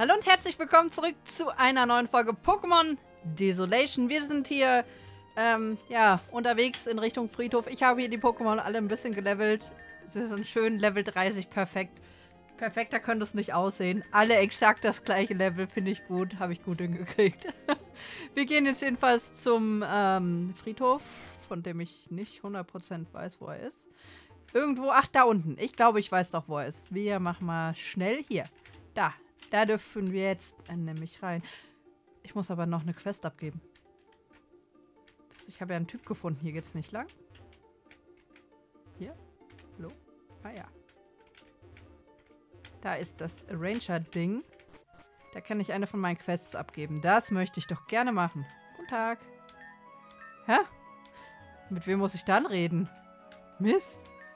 Hallo und herzlich willkommen zurück zu einer neuen Folge Pokémon Desolation. Wir sind hier, ja, unterwegs in Richtung Friedhof. Ich habe hier die Pokémon alle ein bisschen gelevelt. Sie sind schön Level 30, perfekt. Perfekter könnte es nicht aussehen. Alle exakt das gleiche Level, finde ich gut. Habe ich gut hingekriegt. Wir gehen jetzt jedenfalls zum Friedhof, von dem ich nicht 100% weiß, wo er ist. Irgendwo, ach, da unten. Ich glaube, ich weiß doch, wo er ist. Wir machen mal schnell hier. Da dürfen wir jetzt nämlich rein. Ich muss aber noch eine Quest abgeben. Ich habe ja einen Typ gefunden. Hier geht's nicht lang. Hier? Hallo? Ah ja. Da ist das Arranger-Ding. Da kann ich eine von meinen Quests abgeben. Das möchte ich doch gerne machen. Guten Tag. Hä? Mit wem muss ich dann reden? Mist.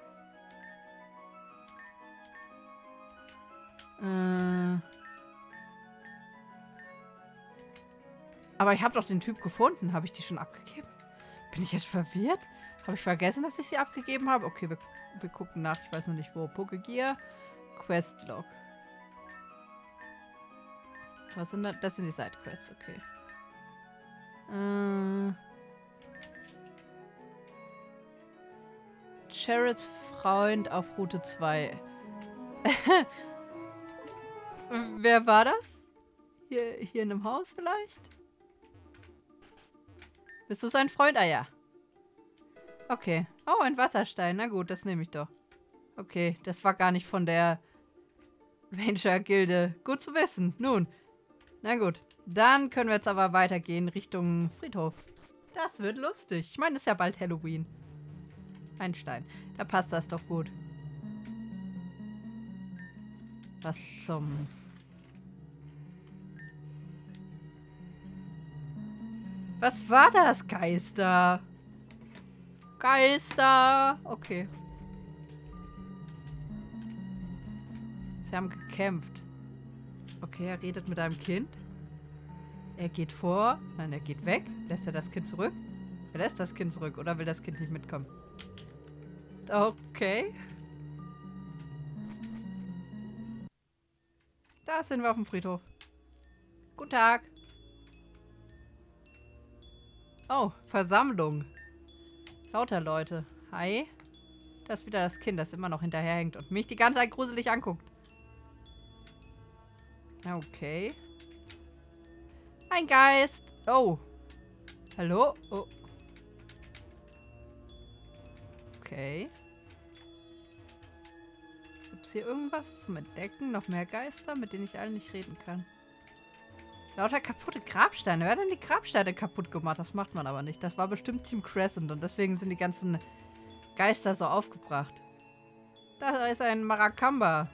Aber ich habe doch den Typ gefunden. Habe ich die schon abgegeben? Bin ich jetzt verwirrt? Habe ich vergessen, dass ich sie abgegeben habe? Okay, wir gucken nach. Ich weiß noch nicht wo. Pokegear. Questlog. Was sind das? Das sind die Sidequests, okay. Chariots Freund auf Route 2. Wer war das? Hier in einem Haus vielleicht? Bist du sein Freund? Ah ja. Okay. Oh, ein Wasserstein. Na gut, das nehme ich doch. Okay, das war gar nicht von der Ranger-Gilde. Gut zu wissen. Nun. Na gut. Dann können wir jetzt aber weitergehen Richtung Friedhof. Das wird lustig. Ich meine, es ist ja bald Halloween. Ein Stein. Da passt das doch gut. Was zum... Was war das, Geister? Geister! Okay. Sie haben gekämpft. Okay, er redet mit einem Kind. Er geht vor. Nein, er geht weg. Lässt er das Kind zurück? Er lässt das Kind zurück. Oder will das Kind nicht mitkommen? Okay. Da sind wir auf dem Friedhof. Guten Tag. Oh, Versammlung. Lauter Leute. Hi. Da ist wieder das Kind, das immer noch hinterherhängt und mich die ganze Zeit gruselig anguckt. Okay. Ein Geist. Oh. Hallo? Oh. Okay. Gibt es hier irgendwas zum Entdecken? Noch mehr Geister, mit denen ich alle nicht reden kann? Lauter kaputte Grabsteine. Wer hat denn die Grabsteine kaputt gemacht? Das macht man aber nicht. Das war bestimmt Team Crescent und deswegen sind die ganzen Geister so aufgebracht. Da ist ein Marakamba.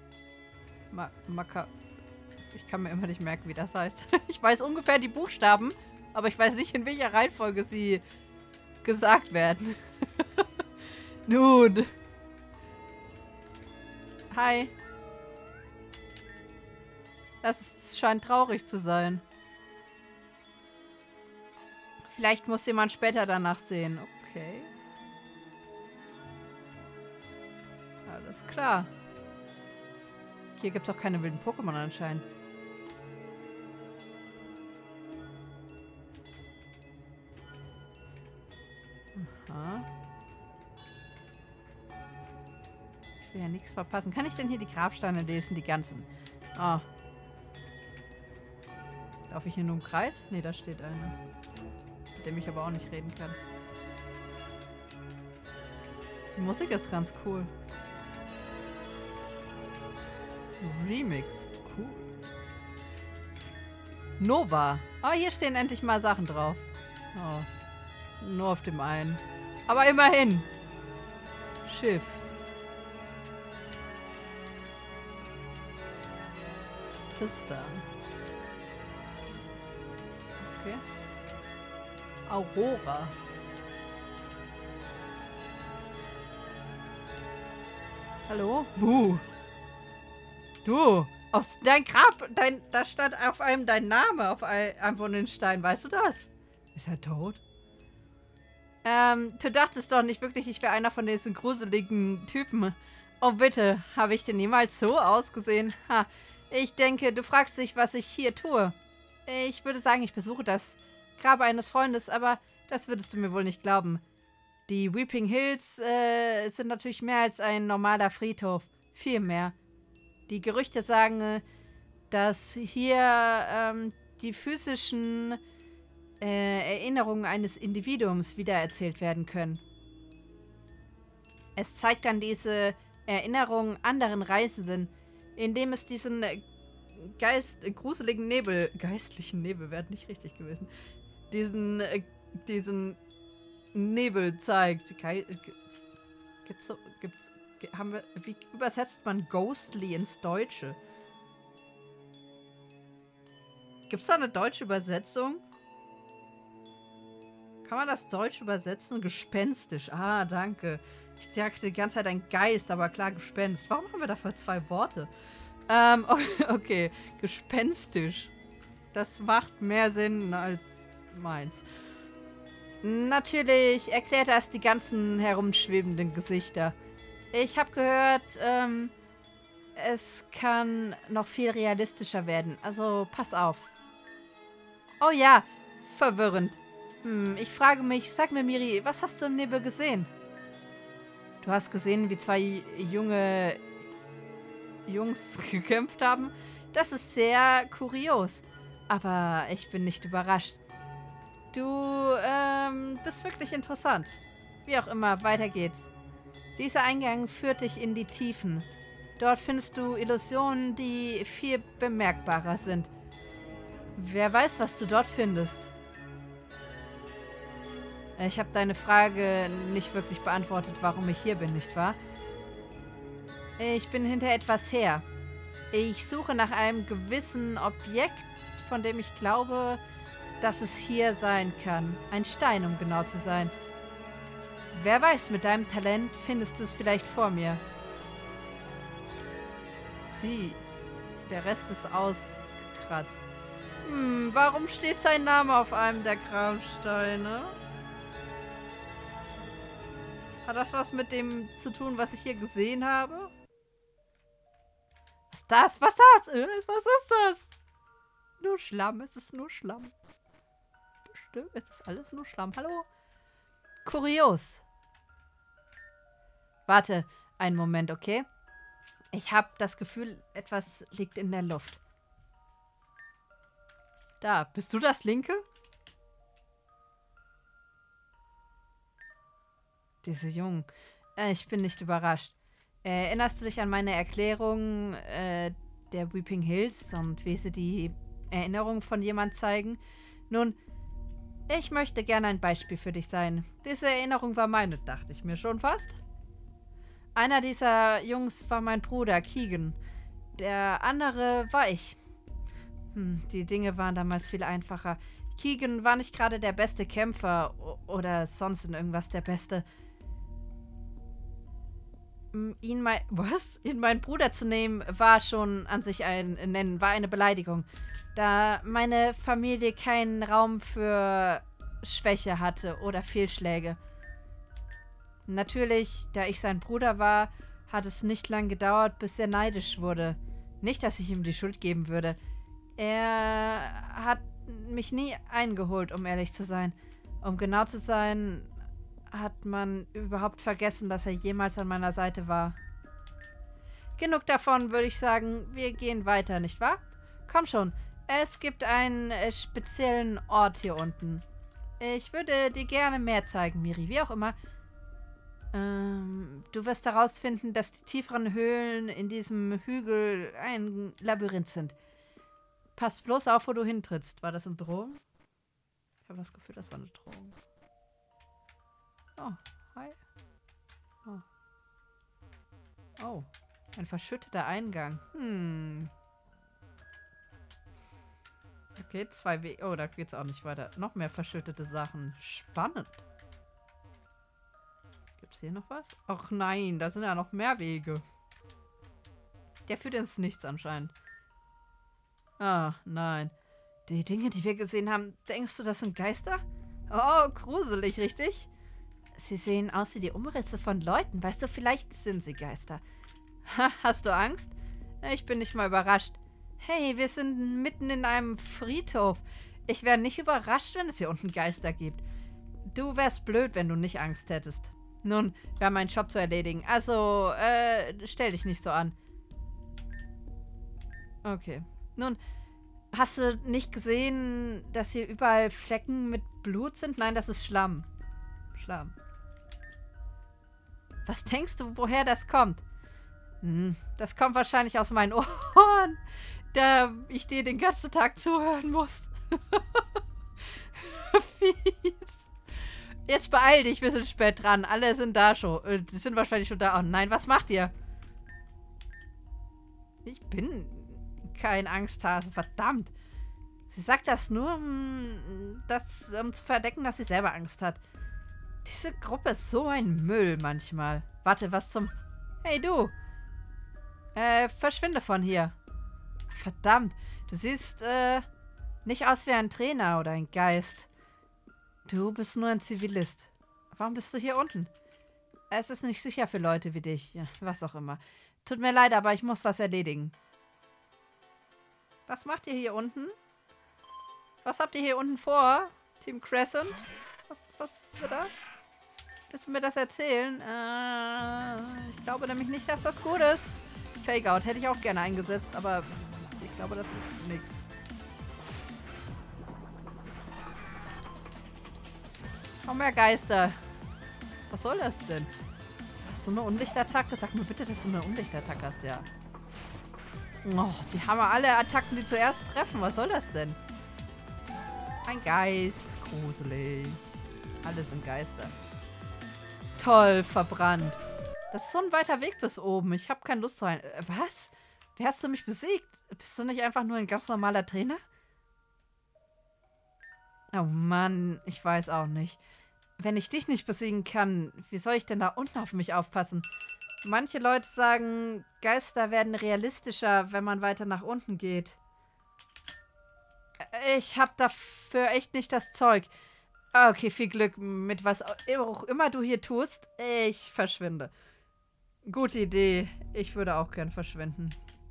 Ich kann mir immer nicht merken, wie das heißt. Ich weiß ungefähr die Buchstaben, aber ich weiß nicht, in welcher Reihenfolge sie gesagt werden. Nun. Hi. Das scheint traurig zu sein. Vielleicht muss jemand später danach sehen. Okay. Alles klar. Hier gibt es auch keine wilden Pokémon anscheinend. Aha. Ich will ja nichts verpassen. Kann ich denn hier die Grabsteine lesen? Die ganzen. Ah. Laufe ich hier nur im Kreis? Ne, da steht einer. Mit dem ich aber auch nicht reden kann. Die Musik ist ganz cool. Remix. Cool. Nova. Oh, hier stehen endlich mal Sachen drauf. Oh. Nur auf dem einen. Aber immerhin. Schiff. Tristan. Okay. Aurora. Hallo? Buh. Du, auf dein Grab, da stand auf einem dein Name, auf einem von den Steinen. Weißt du das? Ist er tot? Du dachtest doch nicht wirklich, ich wäre einer von diesen gruseligen Typen. Oh bitte, habe ich denn niemals so ausgesehen? Ha, Ich denke, du fragst dich, was ich hier tue. Ich würde sagen, ich besuche das Grab eines Freundes, aber das würdest du mir wohl nicht glauben. Die Weeping Hills sind natürlich mehr als ein normaler Friedhof. Viel mehr. Die Gerüchte sagen, dass hier die physischen Erinnerungen eines Individuums wiedererzählt werden können. Es zeigt dann diese Erinnerungen anderen Reisenden, indem es diesen gruseligen Nebel, geistlichen Nebel wäre nicht richtig gewesen, diesen Nebel zeigt. Wie übersetzt man ghostly ins Deutsche? Gibt es da eine deutsche Übersetzung? Kann man das Deutsch übersetzen? Gespenstisch. Ah, danke. Ich dachte die ganze Zeit ein Geist, aber klar, Gespenst. Warum haben wir dafür 2 Worte? Okay. Gespenstisch. Das macht mehr Sinn als meins. Natürlich erklärt das die ganzen herumschwebenden Gesichter. Ich habe gehört, es kann noch viel realistischer werden. Also, pass auf. Oh ja, verwirrend. Ich frage mich, sag mir, Miri, was hast du im Nebel gesehen? Du hast gesehen, wie 2 junge Jungs gekämpft haben? Das ist sehr kurios. Aber ich bin nicht überrascht. Du, bist wirklich interessant. Wie auch immer, weiter geht's. Dieser Eingang führt dich in die Tiefen. Dort findest du Illusionen, die viel bemerkbarer sind. Wer weiß, was du dort findest. Ich habe deine Frage nicht wirklich beantwortet, warum ich hier bin, nicht wahr? Ich bin hinter etwas her. Ich suche nach einem gewissen Objekt, von dem ich glaube, dass es hier sein kann. Ein Stein, um genau zu sein. Wer weiß, mit deinem Talent findest du es vielleicht vor mir. Sieh, der Rest ist ausgekratzt. Warum steht sein Name auf einem der Grabsteine? Hat das was mit dem zu tun, was ich hier gesehen habe? Was ist das? Was ist das? Was ist das? Nur Schlamm, es ist nur Schlamm. Bestimmt, es ist alles nur Schlamm. Hallo? Kurios. Warte, einen Moment, okay? Ich habe das Gefühl, etwas liegt in der Luft. Da, bist du das Linke? Diese Jungen. Ich bin nicht überrascht. Erinnerst du dich an meine Erklärung der Weeping Hills und wie sie die Erinnerung von jemand zeigen? Nun, ich möchte gerne ein Beispiel für dich sein. Diese Erinnerung war meine, dachte ich mir schon fast. Einer dieser Jungs war mein Bruder, Keegan. Der andere war ich. Die Dinge waren damals viel einfacher. Keegan war nicht gerade der beste Kämpfer oder sonst in irgendwas der Beste. Ihn meinen Bruder zu nehmen, war schon an sich war eine Beleidigung. Da meine Familie keinen Raum für Schwäche hatte oder Fehlschläge. Natürlich, da ich sein Bruder war, hat es nicht lang gedauert, bis er neidisch wurde. Nicht, dass ich ihm die Schuld geben würde. Er hat mich nie eingeholt, um ehrlich zu sein. Um genau zu sein, hat man überhaupt vergessen, dass er jemals an meiner Seite war. Genug davon, würde ich sagen. Wir gehen weiter, nicht wahr? Komm schon. Es gibt einen speziellen Ort hier unten. Ich würde dir gerne mehr zeigen, Miri. Wie auch immer. Du wirst herausfinden, dass die tieferen Höhlen in diesem Hügel ein Labyrinth sind. Pass bloß auf, wo du hintrittst. War das eine Drohung? Ich habe das Gefühl, das war eine Drohung. Oh, hi. Oh, ein verschütteter Eingang. Okay, 2 Wege. Oh, da geht's auch nicht weiter. Noch mehr verschüttete Sachen. Spannend. Gibt's hier noch was? Ach nein, da sind ja noch mehr Wege. Der führt ins Nichts anscheinend. Ah, nein. Die Dinge, die wir gesehen haben, denkst du, das sind Geister? Oh, gruselig, richtig? Sie sehen aus wie die Umrisse von Leuten. Weißt du, vielleicht sind sie Geister. Ha, hast du Angst? Ich bin nicht mal überrascht. Hey, wir sind mitten in einem Friedhof. Ich wäre nicht überrascht, wenn es hier unten Geister gibt. Du wärst blöd, wenn du nicht Angst hättest. Nun, wir haben einen Job zu erledigen. Also, stell dich nicht so an. Okay. Nun, hast du nicht gesehen, dass hier überall Flecken mit Blut sind? Nein, das ist Schlamm. Schlamm. Was denkst du, woher das kommt? Das kommt wahrscheinlich aus meinen Ohren, da ich dir den ganzen Tag zuhören muss. Fies. Jetzt beeil dich, wir sind spät dran. Alle sind da schon. Sind wahrscheinlich schon da. Oh nein, was macht ihr? Ich bin kein Angsthase, verdammt. Sie sagt das nur, um zu verdecken, dass sie selber Angst hat. Diese Gruppe ist so ein Müll manchmal. Warte, was zum... Hey, du! Verschwinde von hier. Verdammt, du siehst, nicht aus wie ein Trainer oder ein Geist. Du bist nur ein Zivilist. Warum bist du hier unten? Es ist nicht sicher für Leute wie dich. Ja, was auch immer. Tut mir leid, aber ich muss was erledigen. Was macht ihr hier unten? Was habt ihr hier unten vor? Team Crescent? Was wird das? Willst du mir das erzählen? Ich glaube nämlich nicht, dass das gut ist. Fake-Out hätte ich auch gerne eingesetzt, aber ich glaube, das wird nix. Noch mehr Geister. Was soll das denn? Hast du eine Unlichtattacke? Sag mir bitte, dass du eine Unlichtattacke hast, ja. Oh, die haben alle Attacken, die zuerst treffen. Was soll das denn? Ein Geist. Gruselig. Alle sind Geister. Toll, verbrannt. Das ist so ein weiter Weg bis oben. Ich habe keine Lust zu rein. Was? Wie hast du mich besiegt? Bist du nicht einfach nur ein ganz normaler Trainer? Oh Mann, ich weiß auch nicht. Wenn ich dich nicht besiegen kann, wie soll ich denn da unten auf mich aufpassen? Manche Leute sagen, Geister werden realistischer, wenn man weiter nach unten geht. Ich habe dafür echt nicht das Zeug. Okay, viel Glück mit was auch immer du hier tust. Ich verschwinde. Gute Idee. Ich würde auch gern verschwinden.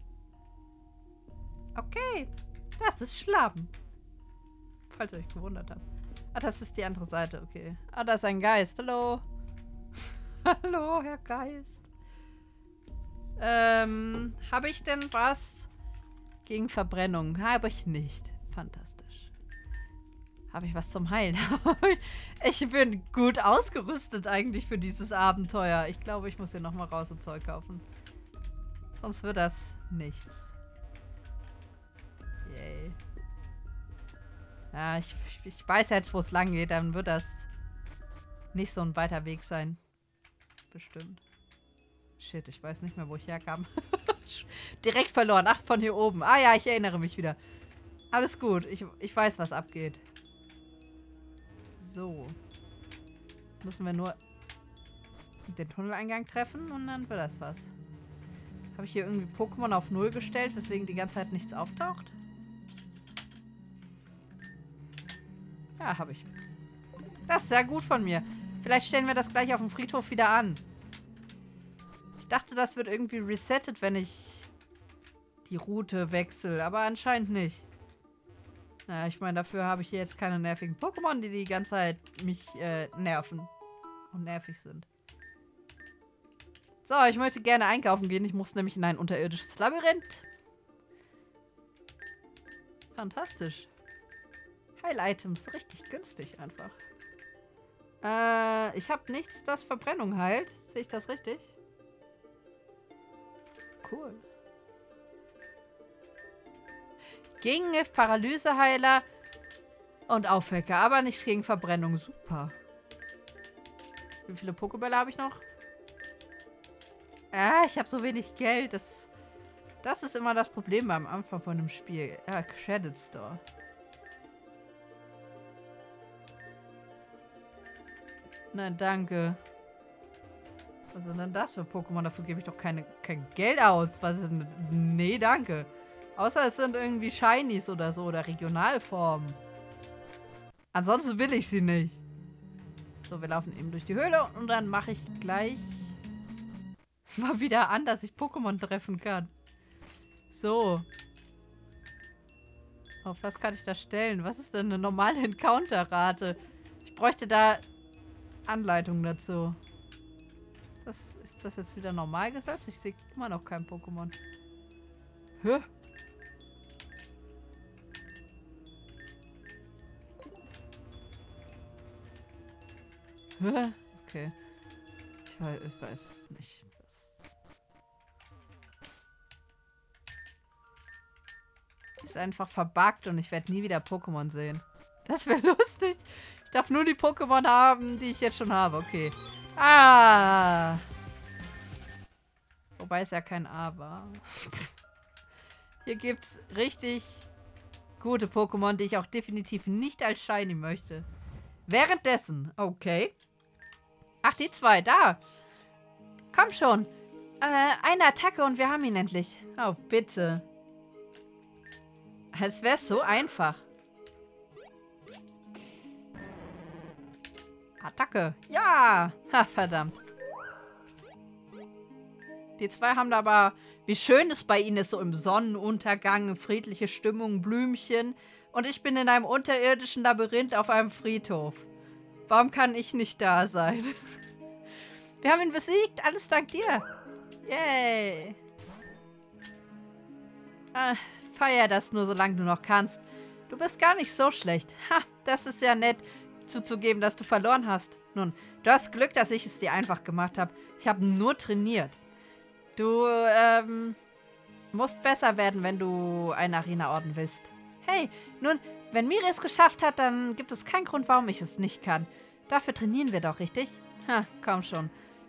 Okay. Das ist Schlamm. Falls ihr euch gewundert habt. Ah, das ist die andere Seite. Okay. Ah, da ist ein Geist. Hallo. Hallo, Herr Geist. Habe ich denn was gegen Verbrennung? Habe ich nicht. Fantastisch. Habe ich was zum Heilen? Ich bin gut ausgerüstet eigentlich für dieses Abenteuer. Ich glaube, ich muss hier nochmal raus und Zeug kaufen. Sonst wird das nichts. Yay. Ja, ich weiß jetzt, wo es lang geht. Dann wird das nicht so ein weiter Weg sein. Bestimmt. Shit, ich weiß nicht mehr, wo ich herkam. Direkt verloren. Ach, von hier oben. Ah ja, ich erinnere mich wieder. Alles gut. Ich weiß, was abgeht. So. Müssen wir nur den Tunneleingang treffen und dann wird das was. Habe ich hier irgendwie Pokémon auf 0 gestellt, weswegen die ganze Zeit nichts auftaucht? Ja, habe ich. Das ist sehr gut von mir. Vielleicht stellen wir das gleich auf dem Friedhof wieder an. Ich dachte, das wird irgendwie resettet, wenn ich die Route wechsle, aber anscheinend nicht. Na, ich meine, dafür habe ich hier jetzt keine nervigen Pokémon, die ganze Zeit mich nerven und nervig sind. So, ich möchte gerne einkaufen gehen. Ich muss nämlich in ein unterirdisches Labyrinth. Fantastisch. Heil-Items, richtig günstig einfach. Ich habe nichts, das Verbrennung heilt. Sehe ich das richtig? Cool. Gegengift, Paralyseheiler und Aufwecker, aber nichts gegen Verbrennung. Super. Wie viele Pokébälle habe ich noch? Ich habe so wenig Geld. Das ist immer das Problem am Anfang von einem Spiel. Credit Store. Na, danke. Was sind denn das für Pokémon? Dafür gebe ich doch kein Geld aus. Was ist denn? Nee, danke. Außer es sind irgendwie Shinies oder so oder Regionalformen. Ansonsten will ich sie nicht. So, wir laufen eben durch die Höhle und dann mache ich gleich mal wieder an, dass ich Pokémon treffen kann. So. Auf was kann ich da stellen? Was ist denn eine normale Encounter-Rate? Ich bräuchte da Anleitungen dazu. Ist das jetzt wieder normal gesetzt? Ich sehe immer noch kein Pokémon. Hä? Hä? Okay. Ich weiß nicht. Ist einfach verbuggt und ich werde nie wieder Pokémon sehen. Das wäre lustig. Ich darf nur die Pokémon haben, die ich jetzt schon habe. Okay. Ah. Wobei es ja kein A war. Hier gibt es richtig gute Pokémon, die ich auch definitiv nicht als Shiny möchte. Währenddessen. Okay. Ach, die zwei. Da. Komm schon. Eine Attacke und wir haben ihn endlich. Oh, bitte. Es wäre so einfach. Attacke. Ja. Ha, verdammt. Die zwei haben da aber... Wie schön es bei ihnen ist, so im Sonnenuntergang, friedliche Stimmung, Blümchen. Und ich bin in einem unterirdischen Labyrinth auf einem Friedhof. Warum kann ich nicht da sein? Wir haben ihn besiegt. Alles dank dir. Yay. Feier das nur, solange du noch kannst. Du bist gar nicht so schlecht. Ha, das ist ja nett, zuzugeben, dass du verloren hast. Nun, du hast Glück, dass ich es dir einfach gemacht habe. Ich habe nur trainiert. Du, musst besser werden, wenn du eine Arena-Orden willst. Hey, nun, wenn Miri es geschafft hat, dann gibt es keinen Grund, warum ich es nicht kann. Dafür trainieren wir doch, richtig? Ha, komm schon.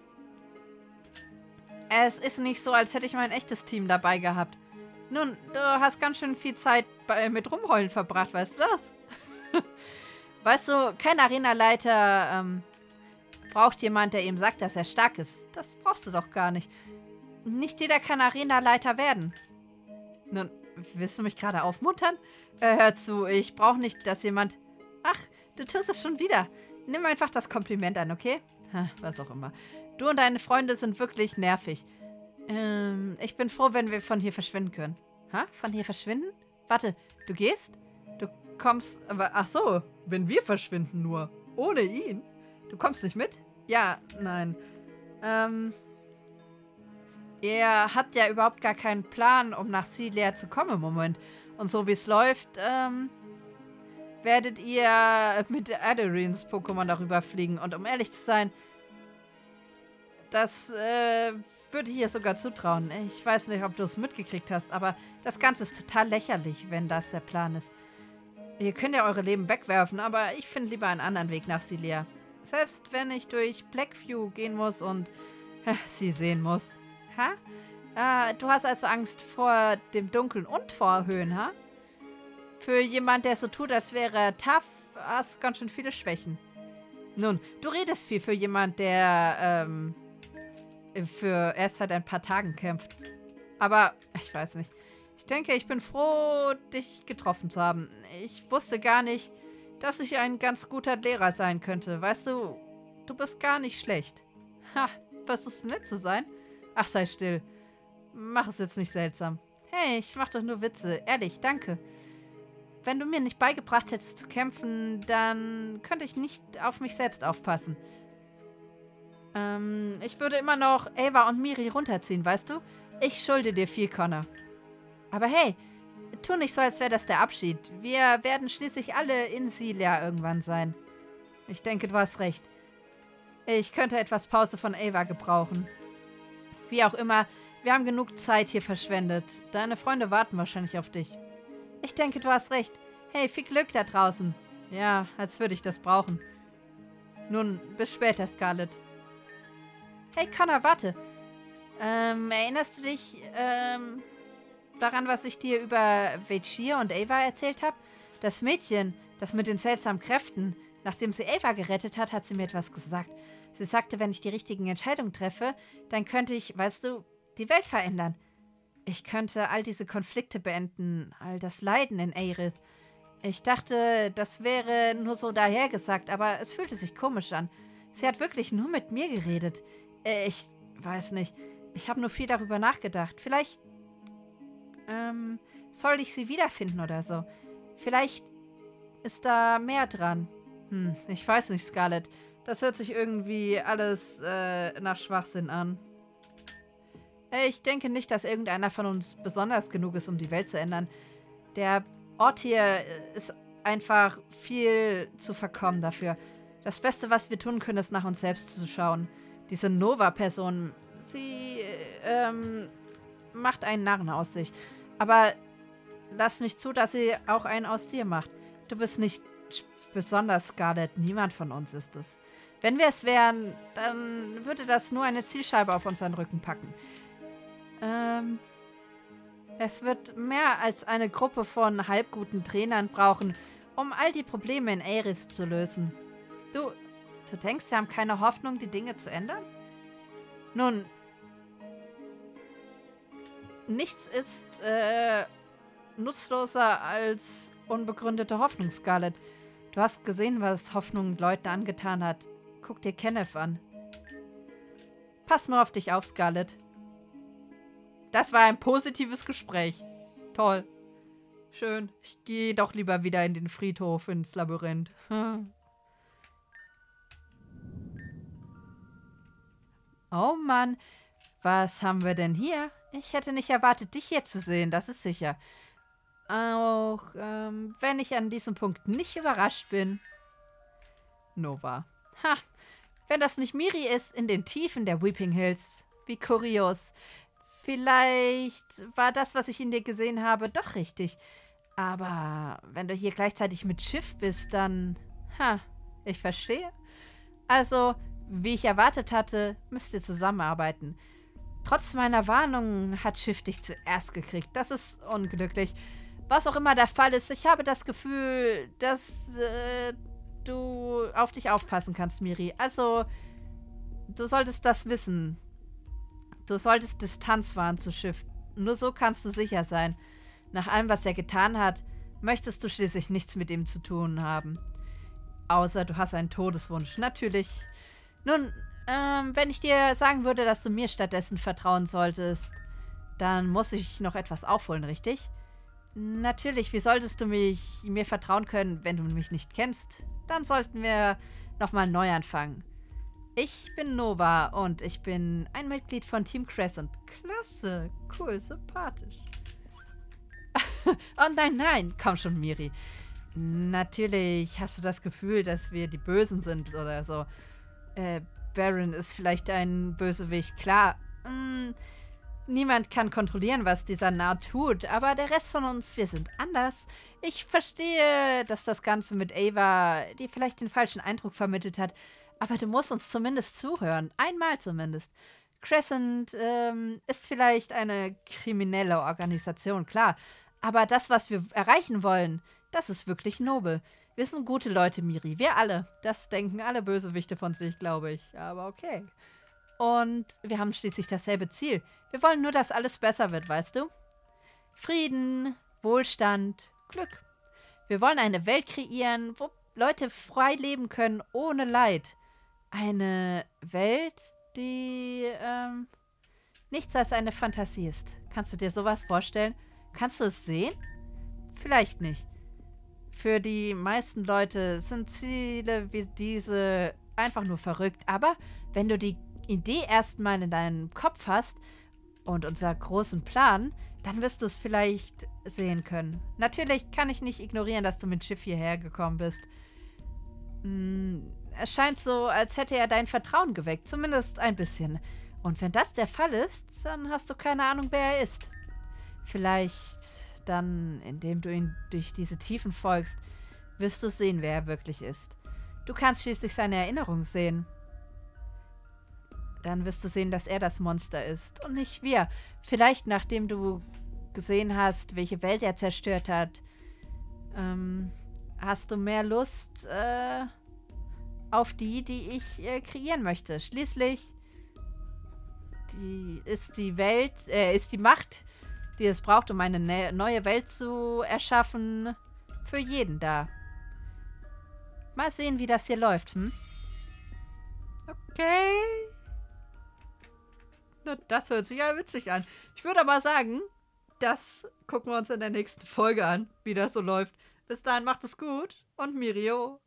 Es ist nicht so, als hätte ich mein echtes Team dabei gehabt. Nun, du hast ganz schön viel Zeit mit Rumheulen verbracht, weißt du das? Weißt du, kein Arenaleiter braucht jemand, der ihm sagt, dass er stark ist. Das brauchst du doch gar nicht. Nicht jeder kann Arenaleiter werden. Nun, willst du mich gerade aufmuntern? Hör zu, ich brauche nicht, dass jemand... Ach, du tust es schon wieder. Nimm einfach das Kompliment an, okay? Ha, was auch immer. Du und deine Freunde sind wirklich nervig. Ich bin froh, wenn wir von hier verschwinden können. Ha? Von hier verschwinden? Warte, du gehst? Du kommst... Aber, ach so, wenn wir verschwinden nur. Ohne ihn? Du kommst nicht mit? Ja, nein. Ihr habt ja überhaupt gar keinen Plan, um nach Xillia zu kommen im Moment. Und so wie es läuft, werdet ihr mit Adderines Pokémon darüber fliegen. Und um ehrlich zu sein, das würde ich ihr sogar zutrauen. Ich weiß nicht, ob du es mitgekriegt hast, aber das Ganze ist total lächerlich, wenn das der Plan ist. Ihr könnt ja eure Leben wegwerfen, aber ich finde lieber einen anderen Weg nach Xillia. Selbst wenn ich durch Blackview gehen muss und sie sehen muss. Ha? Du hast also Angst vor dem Dunkeln und vor Höhen, ha? Für jemand, der so tut, als wäre er tough, hast ganz schön viele Schwächen. Nun, du redest viel für jemand, der für erst seit ein paar Tagen kämpft. Aber, ich weiß nicht. Ich denke, ich bin froh, dich getroffen zu haben. Ich wusste gar nicht, dass ich ein ganz guter Lehrer sein könnte. Weißt du, du bist gar nicht schlecht. Ha, versuchst du nett zu sein? Ach, sei still. Mach es jetzt nicht seltsam. Hey, ich mach doch nur Witze. Ehrlich, danke. Wenn du mir nicht beigebracht hättest zu kämpfen, dann könnte ich nicht auf mich selbst aufpassen. Ich würde immer noch Ava und Miri runterziehen, weißt du? Ich schulde dir viel, Connor. Aber hey, tu nicht so, als wäre das der Abschied. Wir werden schließlich alle in Xillia irgendwann sein. Ich denke, du hast recht. Ich könnte etwas Pause von Ava gebrauchen. Wie auch immer, wir haben genug Zeit hier verschwendet. Deine Freunde warten wahrscheinlich auf dich. Ich denke, du hast recht. Hey, viel Glück da draußen. Ja, als würde ich das brauchen. Nun, bis später, Scarlett. Hey, Connor, warte. Erinnerst du dich, daran, was ich dir über Vechir und Ava erzählt habe? Das Mädchen, das mit den seltsamen Kräften. Nachdem sie Ava gerettet hat, hat sie mir etwas gesagt. Sie sagte, wenn ich die richtigen Entscheidungen treffe, dann könnte ich, weißt du, die Welt verändern. Ich könnte all diese Konflikte beenden, all das Leiden in Aerith. Ich dachte, das wäre nur so dahergesagt, aber es fühlte sich komisch an. Sie hat wirklich nur mit mir geredet. Ich weiß nicht. Ich habe nur viel darüber nachgedacht. Vielleicht, soll ich sie wiederfinden oder so. Vielleicht ist da mehr dran. Ich weiß nicht, Scarlett. Das hört sich irgendwie alles nach Schwachsinn an. Ich denke nicht, dass irgendeiner von uns besonders genug ist, um die Welt zu ändern. Der Ort hier ist einfach viel zu verkommen dafür. Das Beste, was wir tun können, ist nach uns selbst zu schauen. Diese Nova-Person, sie macht einen Narren aus sich. Aber lass nicht zu, dass sie auch einen aus dir macht. Du bist nicht besonders, Scarlett. Niemand von uns ist es. Wenn wir es wären, dann würde das nur eine Zielscheibe auf unseren Rücken packen. Es wird mehr als eine Gruppe von halbguten Trainern brauchen, um all die Probleme in Aerith zu lösen. Du denkst, wir haben keine Hoffnung, die Dinge zu ändern? Nun, nichts ist nutzloser als unbegründete Hoffnung, Scarlett. Du hast gesehen, was Hoffnung Leuten angetan hat. Guck dir Kenneth an. Pass nur auf dich auf, Scarlett. Das war ein positives Gespräch. Toll. Schön. Ich gehe doch lieber wieder in den Friedhof, ins Labyrinth. Oh Mann, was haben wir denn hier? Ich hätte nicht erwartet, dich hier zu sehen, das ist sicher. Auch wenn ich an diesem Punkt nicht überrascht bin. Nova. Ha, wenn das nicht Miri ist, in den Tiefen der Weeping Hills. Wie kurios. Vielleicht war das, was ich in dir gesehen habe, doch richtig. Aber wenn du hier gleichzeitig mit Schiff bist, dann... ich verstehe. Also, wie ich erwartet hatte, müsst ihr zusammenarbeiten. Trotz meiner Warnung hat Schiff dich zuerst gekriegt. Das ist unglücklich. Was auch immer der Fall ist, ich habe das Gefühl, dass du auf dich aufpassen kannst, Miri. Also, du solltest das wissen. Du solltest Distanz wahren zu Schiff. Nur so kannst du sicher sein. Nach allem, was er getan hat, möchtest du schließlich nichts mit ihm zu tun haben. Außer du hast einen Todeswunsch. Natürlich. Nun, wenn ich dir sagen würde, dass du mir stattdessen vertrauen solltest, dann muss ich noch etwas aufholen, richtig? Natürlich, wie solltest du mir vertrauen können, wenn du mich nicht kennst? Dann sollten wir nochmal neu anfangen. Ich bin Nova und ich bin ein Mitglied von Team Crescent. Klasse, cool, sympathisch. Oh nein, nein, komm schon, Miri. Natürlich hast du das Gefühl, dass wir die Bösen sind oder so. Baron ist vielleicht ein Bösewicht, klar. Niemand kann kontrollieren, was dieser Narr tut, aber der Rest von uns, wir sind anders. Ich verstehe, dass das Ganze mit Ava dir vielleicht den falschen Eindruck vermittelt hat, aber du musst uns zumindest zuhören. Einmal zumindest. Crescent ist vielleicht eine kriminelle Organisation, klar. Aber das, was wir erreichen wollen, das ist wirklich nobel. Wir sind gute Leute, Miri. Wir alle. Das denken alle Bösewichte von sich, glaube ich. Aber okay. Und wir haben schließlich dasselbe Ziel. Wir wollen nur, dass alles besser wird, weißt du? Frieden, Wohlstand, Glück. Wir wollen eine Welt kreieren, wo Leute frei leben können, ohne Leid. Eine Welt, die nichts als eine Fantasie ist. Kannst du dir sowas vorstellen? Kannst du es sehen? Vielleicht nicht. Für die meisten Leute sind Ziele wie diese einfach nur verrückt. Aber wenn du die Idee erstmal in deinem Kopf hast und unser großen Plan, dann wirst du es vielleicht sehen können. Natürlich kann ich nicht ignorieren, dass du mit Schiff hierher gekommen bist. Es scheint so, als hätte er dein Vertrauen geweckt. Zumindest ein bisschen. Und wenn das der Fall ist, dann hast du keine Ahnung, wer er ist. Vielleicht dann, indem du ihn durch diese Tiefen folgst, wirst du sehen, wer er wirklich ist. Du kannst schließlich seine Erinnerung sehen. Dann wirst du sehen, dass er das Monster ist und nicht wir. Vielleicht, nachdem du gesehen hast, welche Welt er zerstört hat, hast du mehr Lust auf die ich kreieren möchte. Schließlich ist die Macht, die es braucht, um eine neue Welt zu erschaffen, für jeden da. Mal sehen, wie das hier läuft, Okay. Na, das hört sich ja witzig an. Ich würde aber sagen, das gucken wir uns in der nächsten Folge an, wie das so läuft. Bis dahin macht es gut und Mirio.